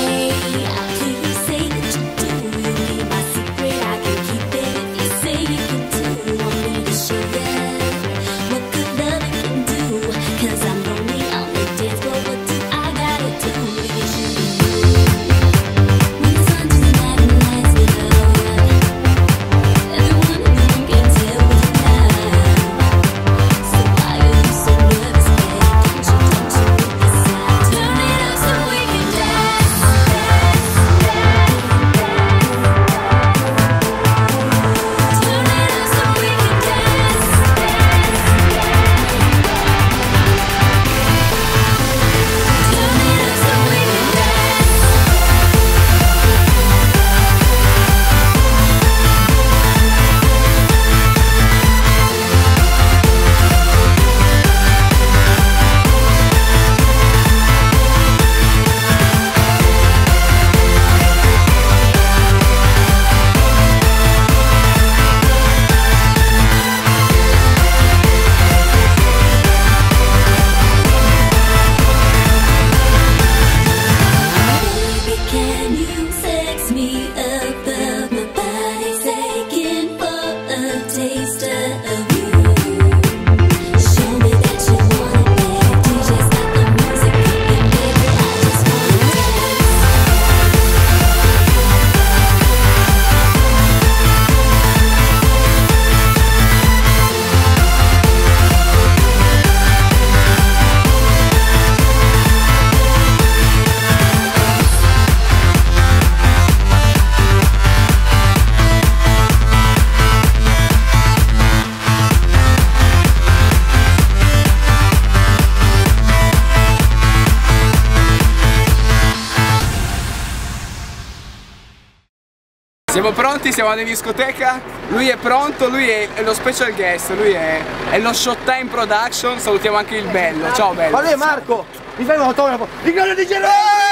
Siamo pronti, siamo in discoteca, lui è pronto, lui è lo special guest, lui è lo Showtime Production, salutiamo anche il Bello, ciao Bello. Ma lui è Marco, mi fai un autografo, il grande di Gerone!